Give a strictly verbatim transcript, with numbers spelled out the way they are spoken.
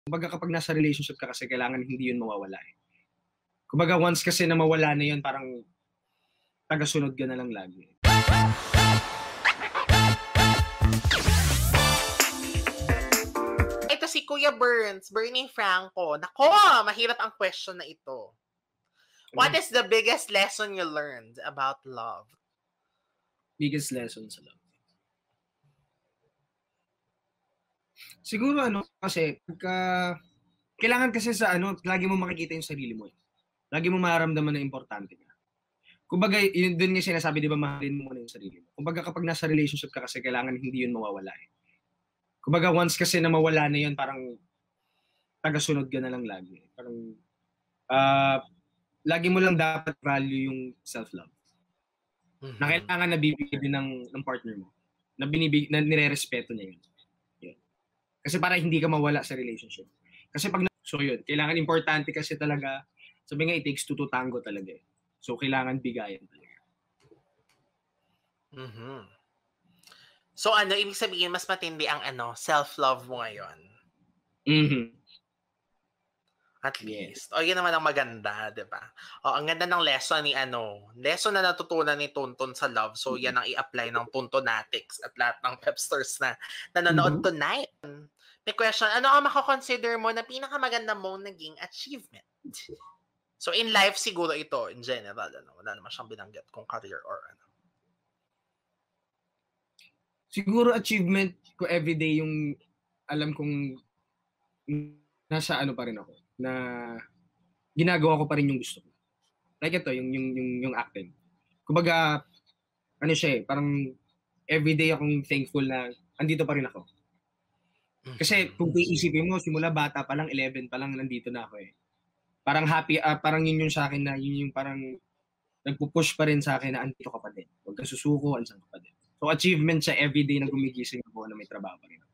Kumbaga kapag nasa relationship ka kasi kailangan hindi yun mawawala eh. Kumbaga once kasi na mawala na yun, parang tagasunod ka na lang lagi. Ito si Kuya Burns, Bernie Franco. Nako, mahirap ang question na ito. What is the biggest lesson you learned about love? Biggest lesson sa love. Siguro ano, kasi pagka, kailangan kasi sa ano, lagi mo makikita yung sarili mo eh. Lagi mo mararamdaman na importante ka. Kumbaga, yun dun yung sinasabi, di ba, mahalin mo muna yung sarili mo. Kumbaga, kapag nasa relationship ka kasi, kailangan hindi yun mawawala eh. Kumbaga, once kasi na mawala na yun, parang tagasunod ka na lang lagi. Parang, uh, lagi mo lang dapat value yung self-love. Mm-hmm. Na kailangan nabibigay din ng, ng partner mo. Na, binibig, na nire-respeto niya yun. yun. Kasi para hindi ka mawala sa relationship. Kasi pag, so yun, kailangan importante kasi talaga, sabi nga, it takes two to tango talaga eh. So, kailangan bigayan talaga. Mm-hmm. So, ano, ibig sabihin, mas matindi ang ano, self-love mo ngayon? Mm-hmm. At least. Yeah. O, yun naman ang maganda, di ba? O, ang ganda ng lesson ni ano, lesson na natutunan ni Tonton sa love. So, mm-hmm. yan ang i-apply ng Tontonatics at lahat ng pepsters na nanonood mm-hmm. tonight. May question, ano ang makakonsider mo na pinakamaganda mong naging achievement? So, in life, siguro ito, in general, ano, wala naman siyang binanggit kung career or ano. Siguro achievement ko everyday yung alam kong nasa ano pa rin ako, na ginagawa ko pa rin yung gusto ko. Like ito, yung, yung, yung, yung acting. Kumbaga, ano siya eh, parang everyday akong thankful na andito pa rin ako. Kasi kung iisipin mo, simula bata pa lang, eleven pa lang, nandito na ako eh. Parang happy, uh, parang yun yung sa akin na yun yung parang nagpupush pa rin sa akin na andito ka pa din. Huwag kang susuko, ansan ka pa din. So achievement siya everyday na gumigising ako na may trabaho pa rin.